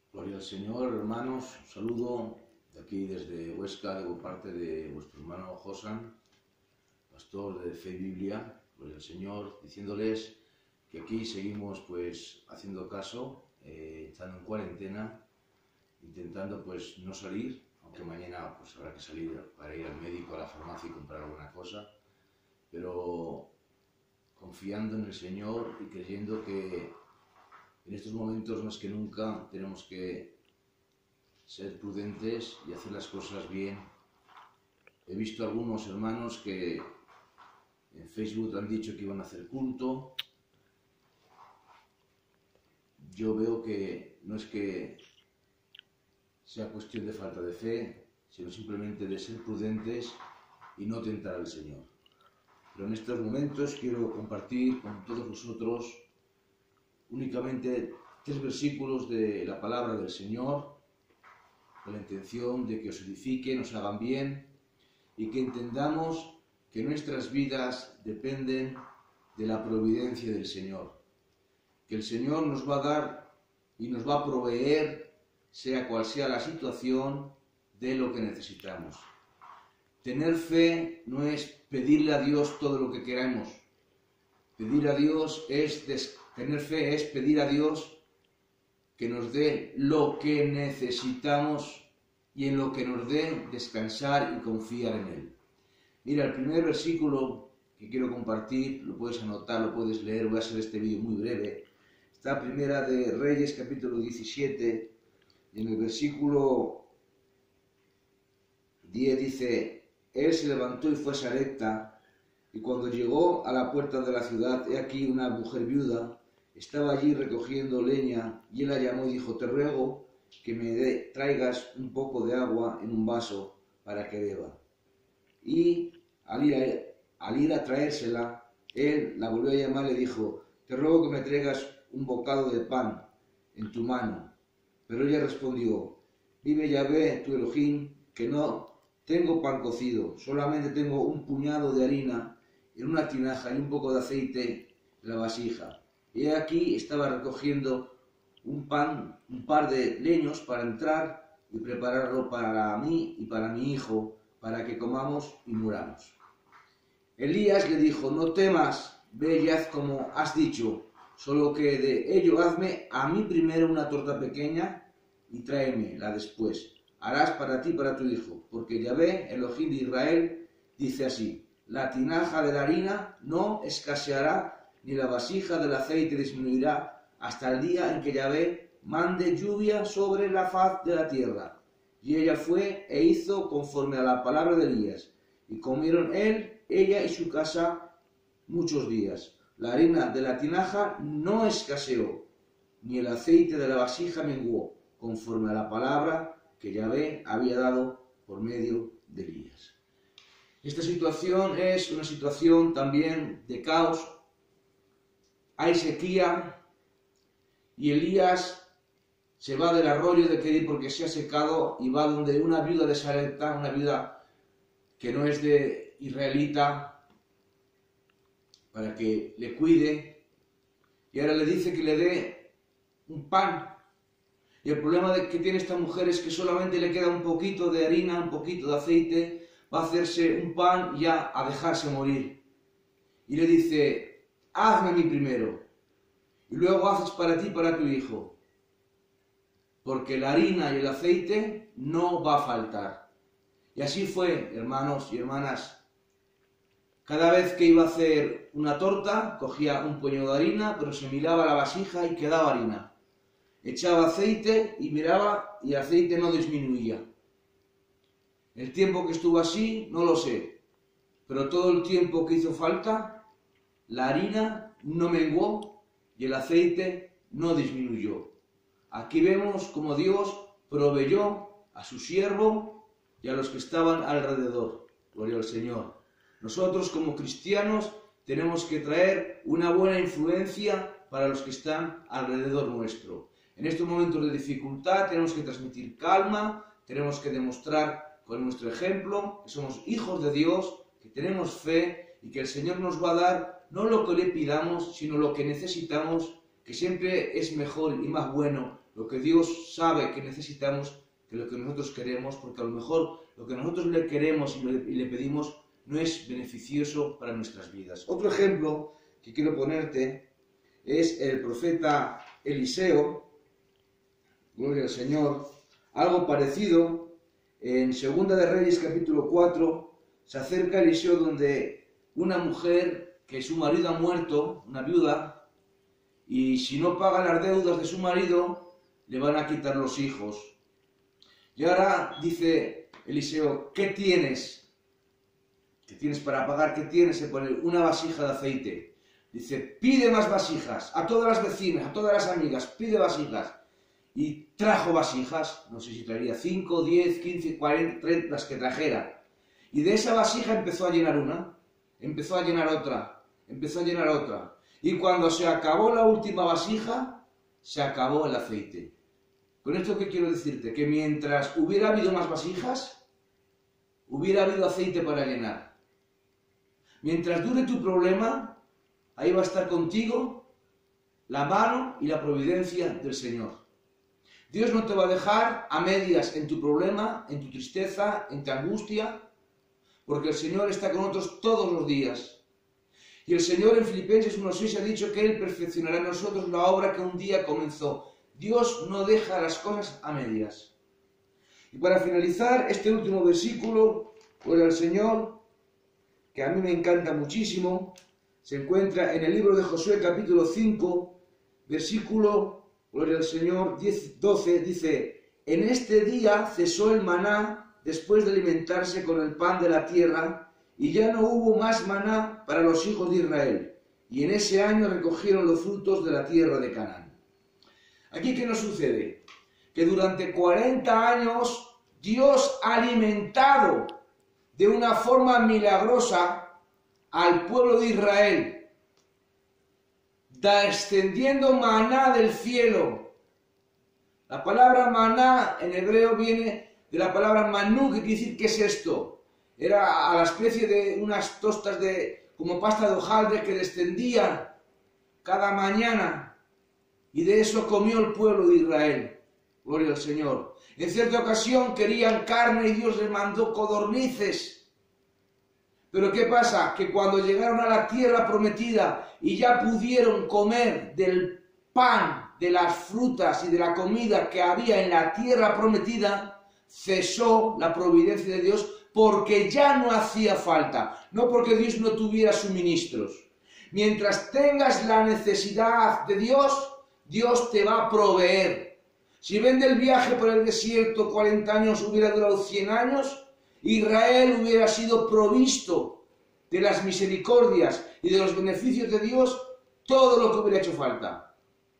Gloria al Señor, hermanos. Un saludo de aquí desde Huesca, de parte de vuestro hermano Josan, pastor de Fe y Biblia. Gloria al Señor, diciéndoles que aquí seguimos pues haciendo caso, estando en cuarentena, intentando pues no salir, aunque mañana pues habrá que salir para ir al médico, a la farmacia y comprar alguna cosa, pero confiando en el Señor y creyendo que en estos momentos más que nunca tenemos que ser prudentes y hacer las cosas bien. He visto algunos hermanos que en Facebook han dicho que iban a hacer culto. Yo veo que no es que sea cuestión de falta de fe, sino simplemente de ser prudentes y no tentar al Señor. Pero en estos momentos quiero compartir con todos vosotros únicamente 3 versículos de la palabra del Señor, con la intención de que os edifique, nos hagan bien y que entendamos que nuestras vidas dependen de la providencia del Señor, que el Señor nos va a dar y nos va a proveer, sea cual sea la situación, de lo que necesitamos. Tener fe no es pedirle a Dios todo lo que queramos. Pedir a Dios tener fe es pedir a Dios que nos dé lo que necesitamos y en lo que nos dé descansar y confiar en Él. Mira, el primer versículo que quiero compartir, lo puedes anotar, lo puedes leer, voy a hacer este vídeo muy breve. Está Primera de Reyes, capítulo 17, y en el versículo 10 dice: Él se levantó y fue a Sarepta, y cuando llegó a la puerta de la ciudad, he aquí una mujer viuda estaba allí recogiendo leña, y él la llamó y dijo: te ruego que me traigas un poco de agua en un vaso para que beba. Y al ir a traérsela, él la volvió a llamar y le dijo: te ruego que me traigas un bocado de pan en tu mano. Pero ella respondió: vive Yahvé, tu Elohim, que no tengo pan cocido, solamente tengo un puñado de harina en una tinaja y un poco de aceite en la vasija. Y aquí estaba recogiendo un par de leños para entrar y prepararlo para mí y para mi hijo, para que comamos y muramos. Elías le dijo: no temas, ve y haz como has dicho, solo que de ello hazme a mí primero una torta pequeña y tráemela después. Harás para ti y para tu hijo, porque Yahvé, Elohim de Israel, dice así: la tinaja de la harina no escaseará, ni la vasija del aceite disminuirá, hasta el día en que Yahvé mande lluvia sobre la faz de la tierra. Y ella fue e hizo conforme a la palabra de Elías, y comieron ella y su casa muchos días. La harina de la tinaja no escaseó, ni el aceite de la vasija menguó, conforme a la palabra que Yahvé había dado por medio de Elías. Esta situación es una situación también de caos. Hay sequía y Elías se va del arroyo de Kerit porque se ha secado y va donde una viuda de Sarepta, una viuda que no es de israelita, para que le cuide, y ahora le dice que le dé un pan. Y el problema que tiene esta mujer es que solamente le queda un poquito de harina, un poquito de aceite, va a hacerse un pan y ya a dejarse morir. Y le dice: hazme a mí primero, y luego haces para ti y para tu hijo, porque la harina y el aceite no va a faltar. Y así fue, hermanos y hermanas. Cada vez que iba a hacer una torta, cogía un puñado de harina, pero se miraba la vasija y quedaba harina. Echaba aceite y miraba y el aceite no disminuía. El tiempo que estuvo así, no lo sé, pero todo el tiempo que hizo falta, la harina no menguó y el aceite no disminuyó. Aquí vemos cómo Dios proveyó a su siervo y a los que estaban alrededor. Gloria al Señor. Nosotros como cristianos tenemos que traer una buena influencia para los que están alrededor nuestro. En estos momentos de dificultad tenemos que transmitir calma, tenemos que demostrar con nuestro ejemplo que somos hijos de Dios, que tenemos fe y que el Señor nos va a dar no lo que le pidamos, sino lo que necesitamos, que siempre es mejor y más bueno lo que Dios sabe que necesitamos que lo que nosotros queremos, porque a lo mejor lo que nosotros le queremos y le pedimos no es beneficioso para nuestras vidas. Otro ejemplo que quiero ponerte es el profeta Eliseo, gloria al Señor. Algo parecido, en 2 de Reyes capítulo 4, se acerca Eliseo donde una mujer que su marido ha muerto, una viuda, y si no paga las deudas de su marido, le van a quitar los hijos. Y ahora dice Eliseo, ¿qué tienes? ¿Qué tienes para pagar? ¿Qué tienes? Se pone una vasija de aceite. Dice, pide más vasijas, a todas las vecinas, a todas las amigas, pide vasijas. Y trajo vasijas, no sé si traería 5, 10, 15, 40, 30, las que trajera. Y de esa vasija empezó a llenar una, empezó a llenar otra, empezó a llenar otra. Y cuando se acabó la última vasija, se acabó el aceite. ¿Con esto qué quiero decirte? Que mientras hubiera habido más vasijas, hubiera habido aceite para llenar. Mientras dure tu problema, ahí va a estar contigo la mano y la providencia del Señor. Dios no te va a dejar a medias en tu problema, en tu tristeza, en tu angustia, porque el Señor está con nosotros todos los días. Y el Señor en Filipenses 1:6 ha dicho que Él perfeccionará en nosotros la obra que un día comenzó. Dios no deja las cosas a medias. Y para finalizar, este último versículo, gloria al Señor, que a mí me encanta muchísimo, se encuentra en el libro de Josué capítulo 5, versículo, gloria al Señor, 12, dice, en este día cesó el maná después de alimentarse con el pan de la tierra, y ya no hubo más maná para los hijos de Israel, y en ese año recogieron los frutos de la tierra de Canaán. Aquí, ¿qué nos sucede? Que durante 40 años Dios ha alimentado de una forma milagrosa al pueblo de Israel, descendiendo maná del cielo. La palabra maná en hebreo viene de la palabra manú, que quiere decir, ¿qué es esto? Era a la especie de unas tostas como pasta de hojaldre que descendían cada mañana, y de eso comió el pueblo de Israel. Gloria al Señor. En cierta ocasión querían carne y Dios les mandó codornices. Pero ¿qué pasa? Que cuando llegaron a la tierra prometida y ya pudieron comer del pan, de las frutas y de la comida que había en la tierra prometida, cesó la providencia de Dios porque ya no hacía falta, no porque Dios no tuviera suministros. Mientras tengas la necesidad de Dios, Dios te va a proveer. Si ven del viaje por el desierto 40 años hubiera durado 100 años, Israel hubiera sido provisto de las misericordias y de los beneficios de Dios todo lo que hubiera hecho falta.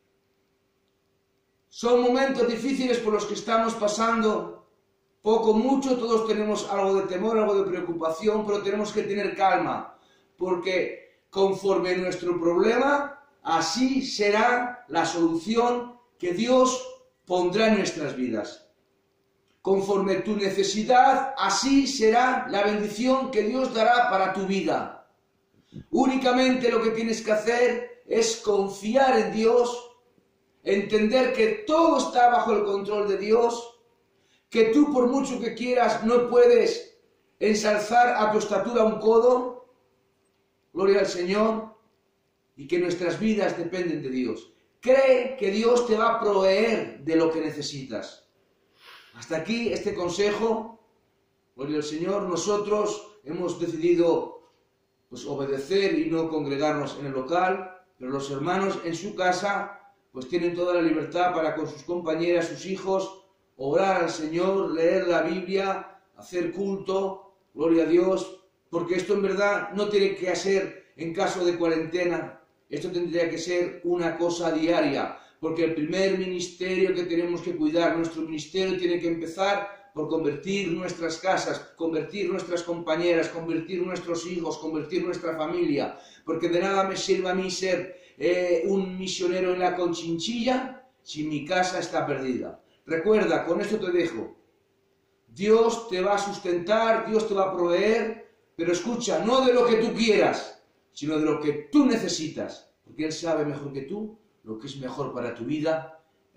Son momentos difíciles por los que estamos pasando, poco, mucho, todos tenemos algo de temor, algo de preocupación, pero tenemos que tener calma, porque conforme nuestro problema, así será la solución que Dios pondrá en nuestras vidas. Conforme tu necesidad, así será la bendición que Dios dará para tu vida. Únicamente lo que tienes que hacer es confiar en Dios, entender que todo está bajo el control de Dios, que tú por mucho que quieras no puedes ensalzar a tu estatura un codo, gloria al Señor, y que nuestras vidas dependen de Dios. Cree que Dios te va a proveer de lo que necesitas. Hasta aquí este consejo, gloria al Señor. Nosotros hemos decidido obedecer y no congregarnos en el local, pero los hermanos en su casa tienen toda la libertad para con sus compañeras, sus hijos, orar al Señor, leer la Biblia, hacer culto, gloria a Dios, porque esto en verdad no tiene que ser en caso de cuarentena. Esto tendría que ser una cosa diaria, porque el primer ministerio que tenemos que cuidar, nuestro ministerio tiene que empezar por convertir nuestras casas, convertir nuestras compañeras, convertir nuestros hijos, convertir nuestra familia, porque de nada me sirve a mí ser un misionero en la Conchinchilla si mi casa está perdida. Recuerda, con esto te dejo, Dios te va a sustentar, Dios te va a proveer, pero escucha, no de lo que tú quieras, sino de lo que tú necesitas, porque Él sabe mejor que tú lo que es mejor para tu vida,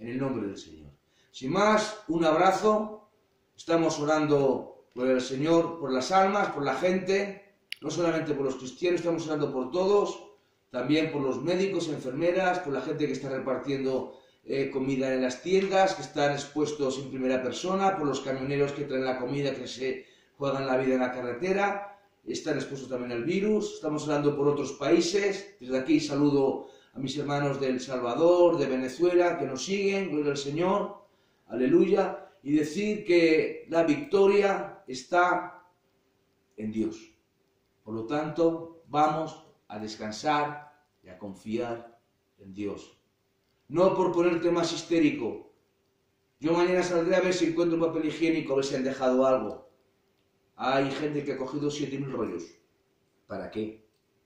en el nombre del Señor. Sin más, un abrazo. Estamos orando por el Señor, por las almas, por la gente, no solamente por los cristianos, estamos orando por todos, también por los médicos, enfermeras, por la gente que está repartiendo comida en las tiendas, que están expuestos en primera persona, por los camioneros que traen la comida, que se juegan la vida en la carretera, están expuestos también al virus. Estamos orando por otros países. Desde aquí saludo a mis hermanos de El Salvador, de Venezuela, que nos siguen, gloria al Señor, aleluya, y decir que la victoria está en Dios. Por lo tanto, vamos a descansar y a confiar en Dios. No por ponerte más histérico. Yo mañana saldré a ver si encuentro un papel higiénico, a ver si han dejado algo. Hay gente que ha cogido 7.000 rollos. ¿Para qué?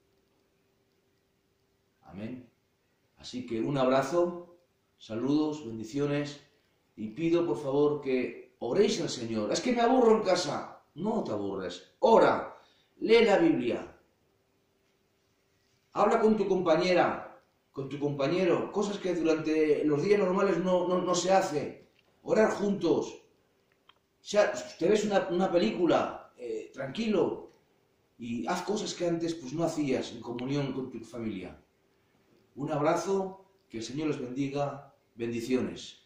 Amén. Así que un abrazo, saludos, bendiciones, y pido por favor que oréis al Señor. Es que me aburro en casa. No te aburres. Ora, lee la Biblia. Habla con tu compañera, con tu compañero, cosas que durante los días normales no se hace. Orar juntos. O sea, te ves una película, tranquilo, y haz cosas que antes pues no hacías en comunión con tu familia. Un abrazo, que el Señor les bendiga, bendiciones.